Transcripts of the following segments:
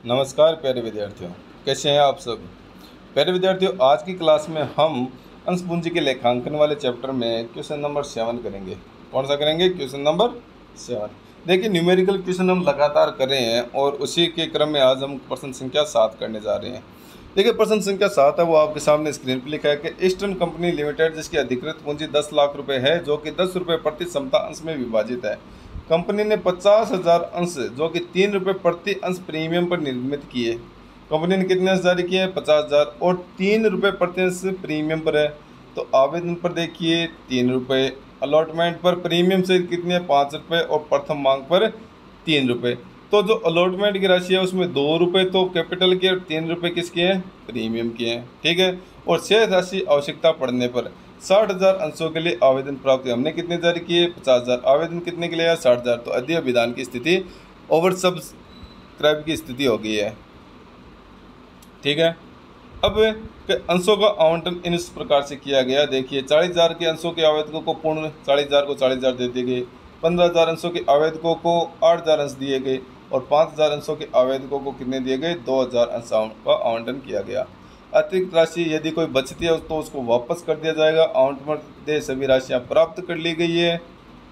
नमस्कार प्यारे विद्यार्थियों, कैसे हैं आप सब। प्यारे विद्यार्थियों, आज की क्लास में हम अंश पूंजी के लेखांकन वाले चैप्टर में क्वेश्चन नंबर 7 करेंगे। कौन सा करेंगे? Question number 7। देखिए, न्यूमेरिकल क्वेश्चन हम लगातार कर रहे हैं और उसी के क्रम में आज हम प्रश्न संख्या 7 करने जा रहे हैं। देखिए, प्रश्न संख्या 7 है वो आपके सामने स्क्रीन पर लिखा है कि ईस्टर्न कंपनी लिमिटेड जिसकी अधिकृत पूंजी 10 लाख रुपए है, जो कि 10 रुपये प्रति समता अंश में विभाजित है। कंपनी ने 50,000 अंश जो कि 3 रुपये प्रति अंश प्रीमियम पर निर्मित किए। कंपनी ने कितने अंश जारी किए हैं? 50,000 और 3 रुपये प्रति अंश प्रीमियम पर है। तो आवेदन पर देखिए 3 रुपये, अलॉटमेंट पर प्रीमियम से कितने? 5 रुपये और प्रथम मांग पर 3 रुपये। तो जो अलॉटमेंट की राशि है उसमें 2 रुपये तो कैपिटल के और 3 रुपये किसके हैं? प्रीमियम के हैं। ठीक है। और शेष राशि आवश्यकता पड़ने पर 60,000 अंशों के लिए आवेदन प्राप्त हुए। हमने कितने जारी किए? 50,000। आवेदन कितने के लिए है? 60,000। तो अध्यय विधान की स्थिति ओवर सब्सक्राइब की स्थिति हो गई है। ठीक है। अब अंशों का आवंटन इस प्रकार से किया गया। देखिए, 40,000 के अंशों के आवेदकों को पूर्ण 40,000 को 40,000 दे दिए गए। 15,000 अंशों के आवेदकों को 8,000 अंश दिए गए और 5,000 अंशों के आवेदकों को कितने दिए गए? 2,000 अंशों का आवंटन किया गया। अतिरिक्त राशि यदि कोई बचती है तो उसको वापस कर दिया जाएगा। आवंटन सभी राशियां प्राप्त कर ली गई है।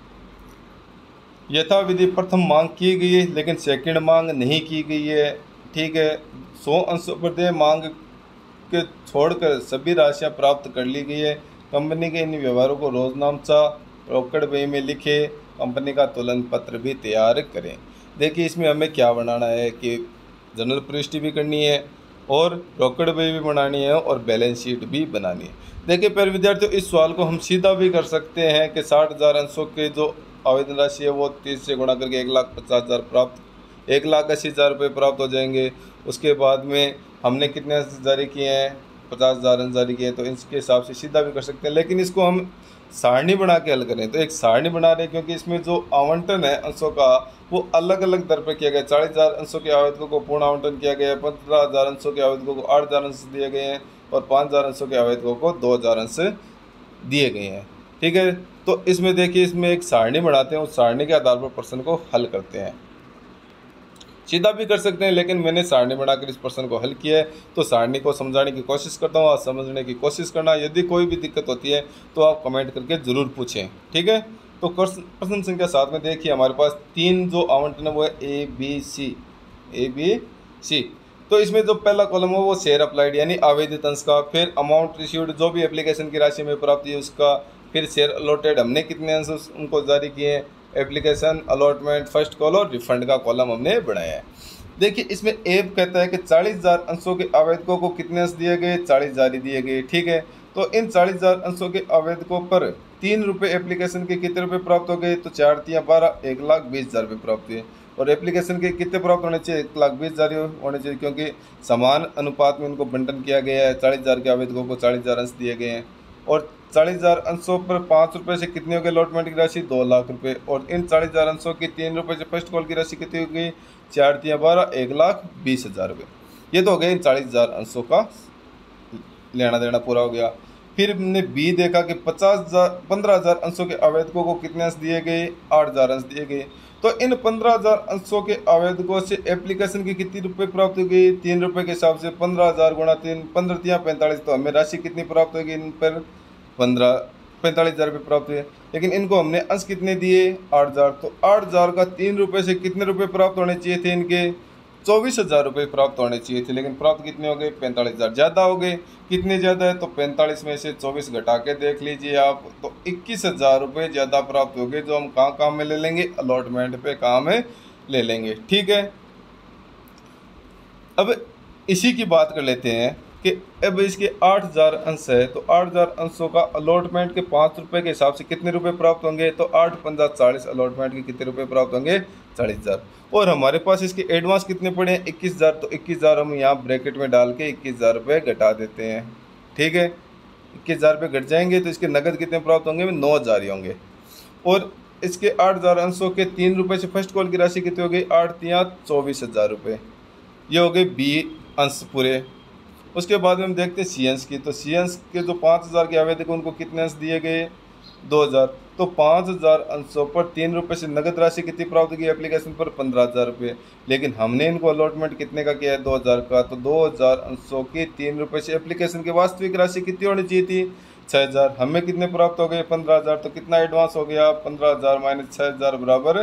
यथाविधि प्रथम मांग की गई है लेकिन सेकंड मांग नहीं की गई है। ठीक है। 100 अंशों पर दे मांग के छोड़कर सभी राशियां प्राप्त कर ली गई है। कंपनी के इन व्यवहारों को रोजनामचा रोकड़ बही में लिखे। कंपनी का तुलन पत्र भी तैयार करें। देखिए, इसमें हमें क्या बनाना है कि जनरल प्रविष्टि भी करनी है और रोकड़ बही भी बनानी है और बैलेंस शीट भी बनानी है। देखिए प्यारे विद्यार्थियों, इस सवाल को हम सीधा भी कर सकते हैं कि 60,000 अंशों के जो आवेदन राशि है वो 30 से गुणा करके 1,50,000 प्राप्त 1,80,000 रुपये प्राप्त हो जाएंगे। उसके बाद में हमने कितने अंश जारी किए हैं? 50,000 अंश जारी किए हैं। तो इसके हिसाब से सीधा भी कर सकते हैं, लेकिन इसको हम सारणी बना के हल करें तो एक सारणी बना रहे हैं क्योंकि इसमें जो आवंटन है अंशों का वो अलग अलग दर पर किया गया। 40,000 अंशों के आवेदकों को पूर्ण आवंटन किया गया है, 15,000 अंशों के आवेदकों को 8,000 अंश दिए गए हैं और 5,000 अंशों के आवेदकों को 2,000 अंश दिए गए हैं। ठीक है। तो इसमें देखिए, इसमें एक सारणी बनाते हैं, उस सारणी के आधार पर प्रश्न को हल करते हैं। सीधा भी कर सकते हैं, लेकिन मैंने सारणी बनाकर इस प्रश्न को हल किया है। तो सारणी को समझाने की कोशिश करता हूँ, आप समझने की कोशिश करना। यदि कोई भी दिक्कत होती है तो आप कमेंट करके ज़रूर पूछें। ठीक है। तो प्रश्न संख्या 7 में देखिए, हमारे पास 3 जो आवंटन है वो है ए बी सी। तो इसमें जो पहला कॉलम है वो शेयर अप्लाइड यानी आवेदित अंश का, फिर अमाउंट रिसीव्ड जो भी एप्लीकेशन की राशि में प्राप्ति है उसका, फिर शेयर अलॉटेड हमने कितने अंश उनको जारी किए हैं, एप्लीकेशन, अलॉटमेंट, फर्स्ट कॉल और रिफंड का कॉलम हमने बनाया है। देखिए, इसमें एब कहता है कि 40,000 अंशों के आवेदकों को कितने अंश दिए गए? 40 जारी दिए गए। ठीक है। तो इन 40,000 अंशों के आवेदकों पर 3 रुपये एप्लीकेशन के कितने रुपये प्राप्त हो गए? तो 4 तिया 12, 1,20,000 रुपये प्राप्त हुए। और एप्लीकेशन के कितने प्राप्त होने चाहिए? 1,20,000 होने चाहिए, क्योंकि समान अनुपात में उनको बंटन किया गया है। 40,000 के आवेदकों को 40,000 अंश दिए गए हैं और 40,000 अंशों पर 5 रुपये से कितनी हो गई अलॉटमेंट की राशि? 2 लाख रुपये। और इन 40,000 अंशों की 3 रुपये से फर्स्ट कॉल की राशि कितनी हो गई? 4 तिया 12, 1,20,000 रुपये। ये तो हो गया इन 40,000 अंशों का लेना देना पूरा हो गया। फिर हमने बी देखा कि 15,000 अंशों के आवेदकों को कितने अंश दिए गए? 8,000 अंश दिए गए। तो इन 15,000 अंशों के आवेदकों से एप्लीकेशन की कितनी रुपये प्राप्त हो गई? 3 रुपये के हिसाब से 15,000 गुणा 3, 15 तिया 45। तो हमें राशि कितनी प्राप्त होगी? इन पर 45,000 रुपये प्राप्त हुए। लेकिन इनको हमने अंश कितने दिए? 8,000। तो 8,000 का 3 रुपये से कितने रुपये प्राप्त होने चाहिए थे? इनके 24,000 रुपये प्राप्त होने चाहिए थे, लेकिन प्राप्त कितने हो गए? 45,000 ज़्यादा हो गए। कितने ज़्यादा है? तो 45 में से 24 घटा के देख लीजिए आप, तो 21,000 रुपये ज़्यादा प्राप्त हो गए, जो हम कहाँ काम में ले लेंगे? अलॉटमेंट पे काम में ले लेंगे। ठीक है। अब इसी की बात कर लेते हैं कि अब इसके 8,000 अंश है, तो 8,000 अंशों का अलॉटमेंट के 5 रुपये के हिसाब से कितने रुपए प्राप्त होंगे? तो 8 पंजा 40, अलॉटमेंट के कितने रुपए प्राप्त होंगे? 40,000। और हमारे पास इसके एडवांस कितने पड़े हैं? 21,000। तो 21,000 हम यहाँ ब्रैकेट में डाल के 21,000 रुपये घटा देते हैं। ठीक है। 21,000 रुपये घट जाएंगे तो इसके नकद कितने प्राप्त होंगे? 9,000 ही होंगे। और इसके 8,000 अंशों के 3 रुपये से फर्स्ट कॉल की राशि कितनी हो गई? 8 तिया 24,000 रुपये। ये हो गए बी अंश पूरे। उसके बाद में हम देखते हैं सी अंश की। तो सी अंश के जो 5,000 के आवेदक उनको कितने अंश दिए गए? 2000। तो 5000 अंशों पर 3 रुपये से नगद राशि कितनी प्राप्त की एप्लीकेशन पर? 15,000 रुपये। लेकिन हमने इनको अलॉटमेंट कितने का किया है? 2000 का। तो 2000 अंशों की 3 रुपये से एप्लीकेशन की वास्तविक राशि कितनी होनी चाहिए थी? 6000। हमें कितने प्राप्त हो गए? 15,000। तो कितना एडवांस हो गया? 15,000 माइनस 6000 बराबर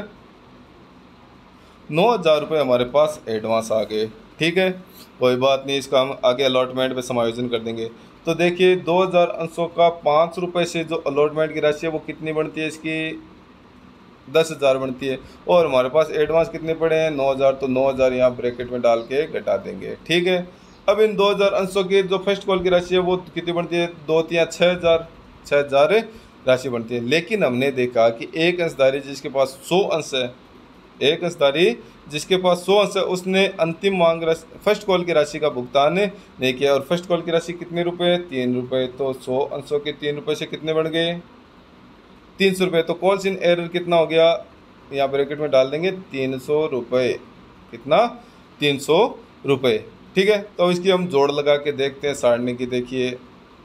9,000 रुपये हमारे पास एडवांस आ गए। ठीक है, कोई बात नहीं, इसका हम आगे अलॉटमेंट में समायोजन कर देंगे। तो देखिए 2000 अंशों का 5 रुपये से जो अलॉटमेंट की राशि है वो कितनी बनती है? इसकी 10,000 बनती है। और हमारे पास एडवांस कितने पड़े हैं? 9,000। तो 9,000 यहाँ ब्रैकेट में डाल के घटा देंगे। ठीक है, अब इन 2000 अंशों की जो फर्स्ट कॉल की राशि है वो कितनी बनती है? 2 3 6,000 राशि बनती है। लेकिन हमने देखा कि एक अंशधारी जिसके पास 100 अंश है, एक अंशधारी जिसके पास 100 अंश है, उसने अंतिम मांग फर्स्ट कॉल की राशि का भुगतान नहीं किया। और फर्स्ट कॉल की राशि कितने रुपए? 3 रुपये। तो 100 अंशों के 3 रुपये से कितने बन गए? 300 रुपये। तो कॉल्स इन एरर कितना हो गया? यहाँ ब्रैकेट में डाल देंगे 300 रुपये। कितना? 300 रुपये। ठीक है, तो इसकी हम जोड़ लगा के देखते हैं सारणी की। देखिए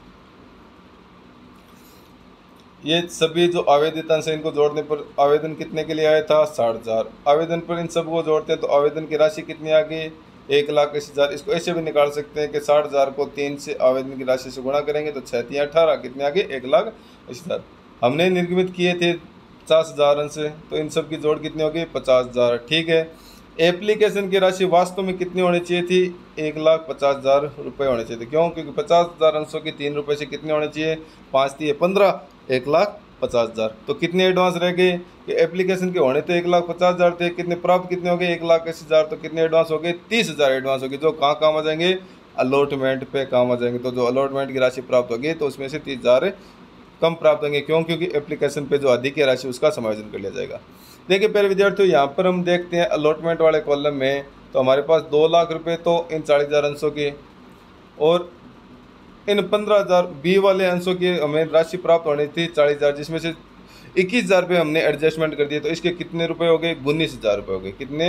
ये सभी जो आवेदित अंश है इनको जोड़ने पर आवेदन कितने के लिए आया था? 60,000। आवेदन पर इन सबको जोड़ते हैं तो आवेदन की राशि कितनी आ गई? 1,80,000। इसको ऐसे भी निकाल सकते हैं कि 60,000 को 3 से आवेदन की राशि से गुणा करेंगे तो 6 3 18 कितने आ गए? 1,80,000। हमने निर्गमित किए थे 50,000 अंश, तो इन सब की जोड़ कितनी होगी? 50,000। ठीक है, एप्लीकेशन की राशि वास्तव में कितनी होनी चाहिए थी? 1,50,000 रुपये होने चाहिए थे। क्यों? क्योंकि 50,000 अंशों की 3 रुपये से कितने होने चाहिए? 5 3 15, 1,50,000। तो कितने एडवांस रह गए? कि एप्लीकेशन के होने तो 1,50,000 थे, कितने प्राप्त कितने हो गए? 1,80,000। तो कितने एडवांस हो गए? 30,000 एडवांस हो गए, जो कहाँ काम आ जाएंगे? अलॉटमेंट पे काम आ जाएंगे। तो जो अलॉटमेंट की राशि प्राप्त होगी तो उसमें से 30,000 कम प्राप्त होंगे। क्यों? क्योंकि एप्लीकेशन पे जो अधिक है राशि उसका समायोजन कर लिया जाएगा। देखिए प्यारे विद्यार्थियों, यहाँ पर हम देखते हैं अलॉटमेंट वाले कॉलम में तो हमारे पास 2 लाख रुपए तो इन 40,000 अंशों के, और इन 15,000 बी वाले अंशों की हमें राशि प्राप्त होनी थी 40,000, जिसमें से 21,000 रुपये हमने एडजस्टमेंट कर दिए। तो इसके कितने रुपए हो गए? 19,000 रुपये हो गए। कितने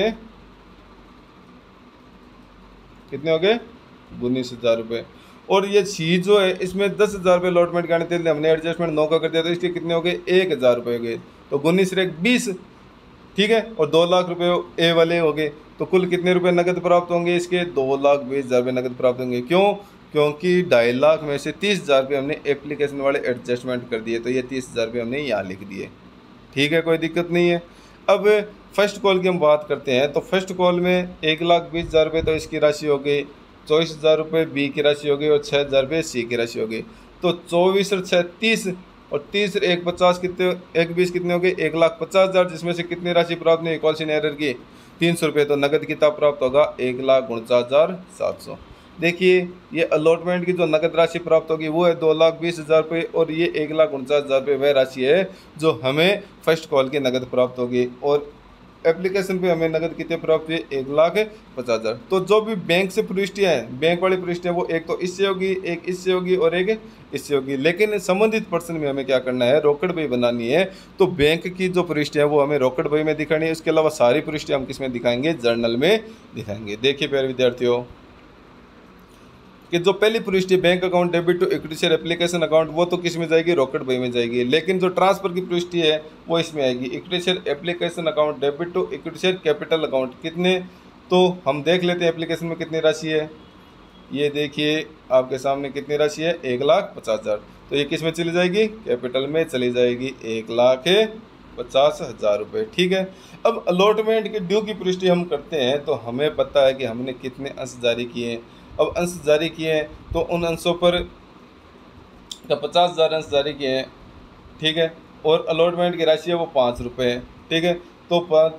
कितने हो गए? 19,000 रुपये। और ये सी जो है इसमें 10,000 रुपये अलॉटमेंट करने थे, हमने एडजस्टमेंट 9 का कर दिया। तो इसके कितने हो गए? 1,000 रुपये हो गए। तो 19 से 20। ठीक है, और 2 लाख रुपये ए वाले हो गए। तो कुल कितने रुपए नगद प्राप्त होंगे? इसके 2,20,000 रुपये नगद प्राप्त होंगे। क्यों? क्योंकि 2.5 लाख में से 30,000 रुपये हमने एप्लीकेशन वाले एडजस्टमेंट कर दिए। तो ये 30,000 रुपये हमने यहाँ लिख दिए। ठीक है, कोई दिक्कत नहीं है। अब फर्स्ट कॉल की हम बात करते हैं तो फर्स्ट कॉल में 1,20,000 रुपये तो इसकी राशि हो गई, 24,000 रुपये बी की राशि हो गई और 6,000 रुपये सी की राशि हो गई। तो 24 और 6 30 और 30 और 1 50 कितने? 1 20 कितने हो गए? 1,50,000, जिसमें से कितनी राशि प्राप्त नहीं? कॉल इन एरर की 300 रुपये। तो नगद कितना प्राप्त होगा? 1,49,700। देखिए ये अलॉटमेंट की जो नगद राशि प्राप्त होगी वो है 2,20,000 रुपये, और ये 1,49,000 रुपये वह राशि है जो हमें फर्स्ट कॉल की नगद प्राप्त होगी। और एप्लीकेशन पे हमें नगद कितने प्राप्त हुए? 1,50,000। तो जो भी बैंक से प्रविष्टियाँ हैं, बैंक वाली प्रविष्टियाँ, वो एक तो इससे होगी, एक इससे होगी और एक इससे होगी। लेकिन संबंधित पर्सन में हमें क्या करना है? रोकड़ बही बनानी है। तो बैंक की जो प्रविष्टियाँ वो हमें रोकड़ बही में दिखानी है। इसके अलावा सारी प्रविष्टियाँ हम किस में दिखाएंगे? जर्नल में दिखाएंगे। देखिए प्यारे विद्यार्थियों कि जो पहली प्रविष्टि bank account debit to equity share application account, वो तो किस में जाएगी? रोकड़ बही में जाएगी। लेकिन जो ट्रांसफर की प्रविष्टि है वो इसमें आएगी, equity share application account debit to equity share capital account. कितने? तो हम देख लेते हैं एप्लीकेशन में कितनी राशि है। ये देखिए आपके सामने कितनी राशि है? 1,50,000। तो ये किस में चली जाएगी? कैपिटल में चली जाएगी, 1,50,000 रुपये। ठीक है, अब अलॉटमेंट के ड्यू की प्रविष्टि हम करते हैं तो हमें पता है कि हमने कितने अंश जारी किए हैं। अब अंश जारी किए हैं तो उन अंशों पर 50,000 अंश जारी किए हैं। ठीक है, और अलॉटमेंट की राशि है वो 5 रुपये है। ठीक है, तो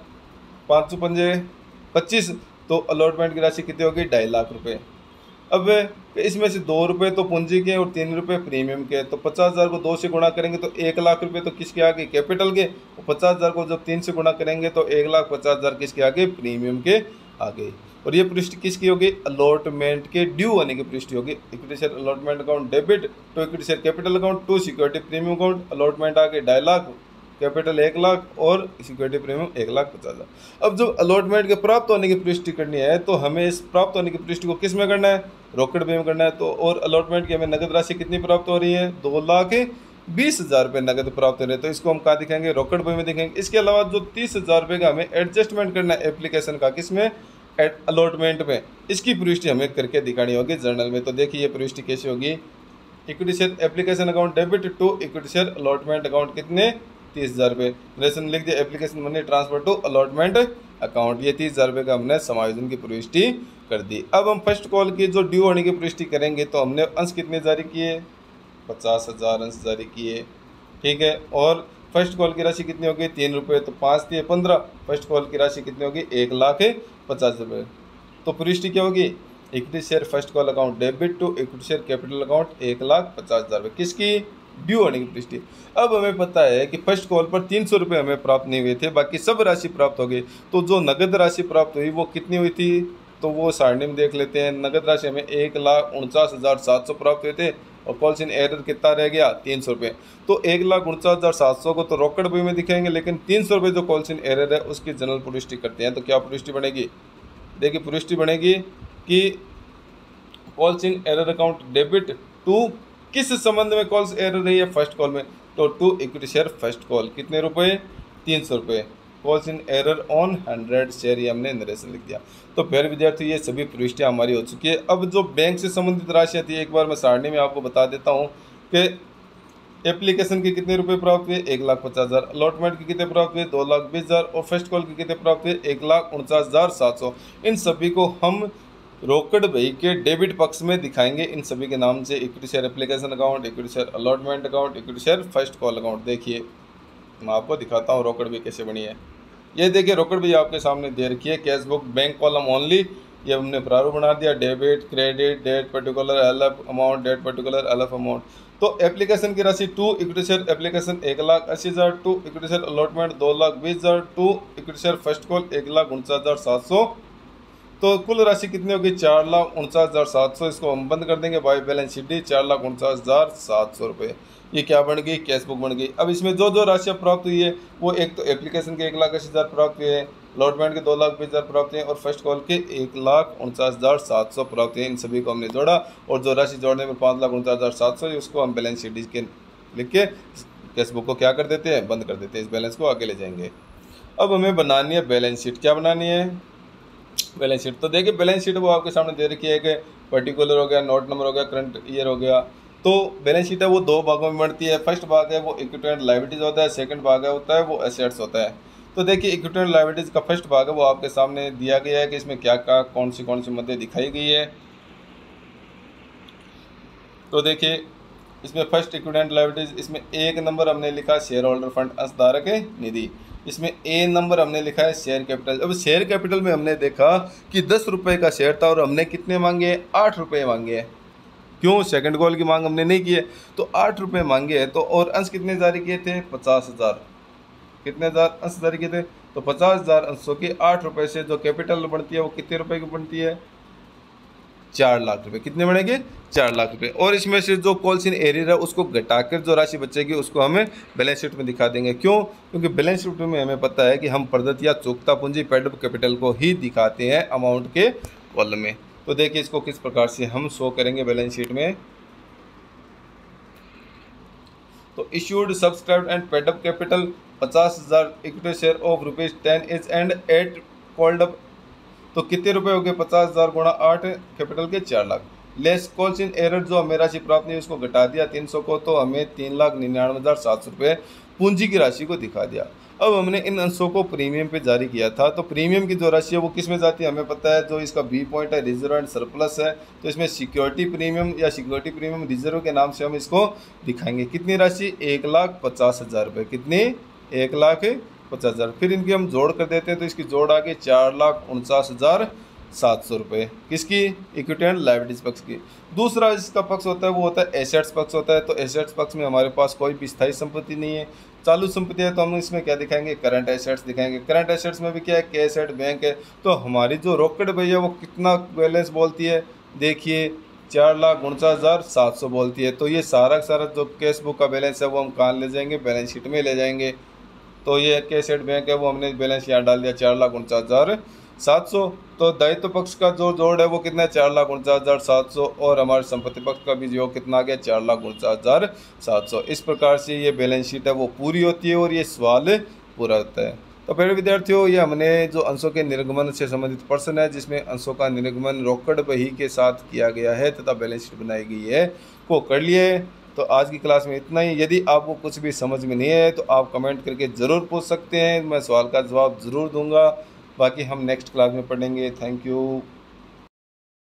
5 पंजे 25, तो अलॉटमेंट की राशि कितनी होगी? 2.5 लाख रुपये। अब इसमें से 2 रुपये तो पूंजी के और 3 रुपये प्रीमियम के। तो 50,000 को 2 से गुणा करेंगे तो 1 लाख रुपये तो किसके आ गए? कैपिटल के। और 50,000 को जब 3 से गुणा करेंगे तो 1,50,000 किसके आ गए? प्रीमियम के आ गए। और ये पृष्ठ किसकी होगी? अलॉटमेंट के ड्यू होने की पृष्ठ होगी। Equity share allotment account debit to equity share capital account to security premium account. Allotment आ गए 2.5 लाख, कैपिटल 1 लाख और सिक्योरिटी प्रीमियम 1,50,000। अब जो अलॉटमेंट के प्राप्त होने की पृष्ठि करनी है तो हमें इस प्राप्त होने की पृष्ठि को किस में करना है? रोकड़ बही में करना है। तो और अलॉटमेंट की हमें नगद राशि कितनी प्राप्त हो रही है? 20,000 रुपये नगद प्राप्त हो रहे हैं, तो इसको हम कहाँ दिखाएंगे, रोकड़ बही में दिखाएंगे। इसके अलावा जो 30,000 रुपये का हमें एडजस्टमेंट करना है एप्लीकेशन का, किसमें, अलॉटमेंट में, इसकी प्रविष्टि हमें करके दिखानी होगी जर्नल में। तो देखिए ये प्रविष्टि कैसे होगी, equity share application account debit to equity share allotment account, कितने, 30,000 रुपये। रेशन लिख दिया, application money transfer to allotment account, ये 30,000 रुपये का हमने समायोजन की प्रविष्टि कर दी। अब हम फर्स्ट कॉल की जो ड्यू होने की प्रविष्टि करेंगे, तो हमने अंश कितने जारी किए, 50,000 अंश जारी किए, ठीक है। और फर्स्ट कॉल की राशि कितनी होगी, 3 रुपये, तो 5 दिए 15, फर्स्ट कॉल की राशि कितनी होगी, 1,50,000 रुपये। तो प्रविष्टि क्या होगी, equity share first call account debit to equity share capital account 1,50,000 रुपये, किसकी, ड्यू होने की प्रविष्टि। अब हमें पता है कि फर्स्ट कॉल पर 300 रुपये हमें प्राप्त नहीं हुए थे, बाकी सब राशि प्राप्त हो गई। तो जो नगद राशि प्राप्त हुई वो कितनी हुई थी, तो वो सारणी में देख लेते हैं। नगद राशि हमें 1,49,700 प्राप्त हुए थे, और कॉल्स इन एरर कितना रह गया, 300 रुपये। तो 1,49,700 को तो रोकड़ बही में दिखाएंगे, लेकिन 300 रुपये जो कॉल्स इन एरर है उसकी जनरल प्रविष्टि करते हैं। तो क्या प्रविष्टि बनेगी, देखिए प्रविष्टि बनेगी कि calls in arrear account debit to, किस संबंध में कॉल्स एरर रही है, फर्स्ट कॉल में, तो to equity share first call, कितने रुपए, 300 रुपये। Calls in arrear on 100 share, ये हमने नरेशन लिख दिया। तो फिर विद्यार्थी ये सभी प्रविष्टियाँ हमारी हो चुकी है। अब जो बैंक से संबंधित राशियाँ थी, एक बार मैं सारणी में आपको बता देता हूँ कि एप्लीकेशन के कितने रुपए प्राप्त हुए, 1,50,000, अलॉटमेंट के कितने प्राप्त हुए, 2,20,000, और फर्स्ट कॉल के कितने प्राप्त हुए, 1,49,700। इन सभी को हम रोकड़ बही के डेबिट पक्ष में दिखाएंगे, इन सभी के नाम से, equity share application account, equity share allotment account, equity share first call account. देखिए मैं आपको दिखाता हूँ रोकड़ बही कैसे बनी है। ये देखिए रोकड़ बही आपके सामने दे रखी है, cash book bank column only, ये हमने प्रारूप बना दिया, debit credit date particular LF amount, date particular LF amount. तो एप्लीकेशन की राशि to equity share application 1,80,000, to equity share allotment 2,20,000, to equity share first call 1,49,700। तो कुल राशि कितनी होगी, 4,49,700। इसको हम बंद कर देंगे बाय बैलेंस शीट डी, 4,49,700 रुपये। ये क्या बन गई, कैश बुक बन गई। अब इसमें जो जो राशियाँ प्राप्त हुई है वो, एक तो एप्लीकेशन के 1,80,000 प्राप्त हुए हैं, अलॉटमेंट के 2,20,000 प्राप्त हुए हैं, और फर्स्ट कॉल के 1,49,700 प्राप्त हुए। इन सभी को हमने जोड़ा, और जो राशि जोड़ने में 5,49,700 उसको हम बैलेंस शीट डी के लिख के कैश बुक को क्या कर देते हैं, बंद कर देते हैं। इस बैलेंस को आगे ले जाएंगे। अब हमें बनानी है बैलेंस शीट। क्या बनानी है, बैलेंस शीट। तो देखिए बैलेंस शीट वो आपके सामने दे रखी है कि पर्टिकुलर हो गया, नोट नंबर हो गया, करंट ईयर हो गया। तो बैलेंस शीट है वो दो भागों में बढ़ती है। फर्स्ट भाग है वो इक्विटी एंड लायबिलिटीज होता है, सेकंड भाग है होता है वो एसेट्स होता है। तो देखिए इक्विटी एंड लायबिलिटीज का फर्स्ट भाग है वो आपके सामने दिया गया है कि इसमें क्या क्या कौन सी मदें दिखाई गई है। तो देखिए इसमें फर्स्ट इक्विटी एंड लायबिलिटीज, इसमें एक नंबर हमने लिखा शेयर होल्डर फंड अंशधारक निधि, इसमें ए नंबर हमने लिखा है शेयर कैपिटल। अब शेयर कैपिटल में हमने देखा कि 10 रुपये का शेयर था और हमने कितने मांगे, 8 रुपये मांगे हैं। क्यों, सेकंड कॉल की मांग हमने नहीं की है, तो 8 रुपये मांगे हैं। तो और अंश कितने जारी किए थे, 50,000। कितने हजार अंश जारी किए थे, तो 50,000 अंशों के 8 रुपये से जो कैपिटल बनती है वो कितने रुपए की बनती है, 4 लाख रुपए। कितने बनेंगे, 4 लाख रुपए। और इसमें से जो कॉल्स इन एरियर है उसको घटाकर जो राशि बचेगी उसको हमें बैलेंस शीट में दिखा देंगे। क्यों, क्योंकि बैलेंस शीट में हमें पता है कि हम प्रदत्त या चुकता पूंजी पेड अप कैपिटल को ही दिखाते हैं अमाउंट के कॉलम में। तो देखिए इसको किस प्रकार से हम शो करेंगे बैलेंस शीट में। तो issued subscribed and paid up capital 50,000 equity share of ₹10 is and 8 called up. तो कितने रुपए हो गए, 50,000 गुणा 8 कैपिटल के 4 lakh. Less calls in arrear जो हमें राशि प्राप्त नहीं उसको घटा दिया 300 को, तो हमें 3,99,700 रुपये पूंजी की राशि को दिखा दिया। अब हमने इन अंशों को प्रीमियम पे जारी किया था। तो प्रीमियम की जो राशि है वो किस में जाती है हमें पता है, जो इसका बी पॉइंट है रिजर्व एंड सरप्लस है, तो इसमें सिक्योरिटी प्रीमियम या सिक्योरिटी प्रीमियम रिजर्व के नाम से हम इसको दिखाएंगे। कितनी राशि, 1,50,000 रुपये। कितनी, 1,50,000। फिर इनकी हम जोड़ कर देते हैं तो इसकी जोड़ आ गई 4,49,700 रुपये। किसकी, इक्विटी एंड लायबिलिटीज पक्ष की। दूसरा इसका पक्ष होता है वो होता है एसेट्स पक्ष होता है। तो एसेट्स पक्ष में हमारे पास कोई भी स्थायी संपत्ति नहीं है, चालू संपत्ति है, तो हम इसमें क्या दिखाएंगे, करंट एसेट्स दिखाएंगे। करंट एसेट्स में भी क्या है, कैश एट बैंक है। तो हमारी जो रोकड़ भैया वो कितना बैलेंस बोलती है, देखिए 4,49,700 बोलती है। तो ये सारा जो कैश बुक का बैलेंस है वो हम कहाँ ले जाएंगे, बैलेंस शीट में ले जाएंगे। तो ये कैश एट बैंक है वो हमने बैलेंस यहाँ डाल दिया 4,49,700 700। तो दायित्व पक्ष का जो जोड़ है वो कितना है, 4,49,700, और हमारे संपत्ति पक्ष का भी जो कितना आ गया, 4,49,700। इस प्रकार से ये बैलेंस शीट है वो पूरी होती है और ये सवाल पूरा होता है। तो प्यारे विद्यार्थियों, ये हमने जो अंशों के निर्गमन से संबंधित प्रश्न है जिसमें अंशों का निर्गमन रोकड़ बही के साथ किया गया है तथा बैलेंस शीट बनाई गई है वो कर लिए। तो आज की क्लास में इतना ही। यदि आपको कुछ भी समझ में नहीं है तो आप कमेंट करके ज़रूर पूछ सकते हैं, मैं सवाल का जवाब ज़रूर दूंगा। बाकी हम नेक्स्ट क्लास में पढ़ेंगे। Thank you.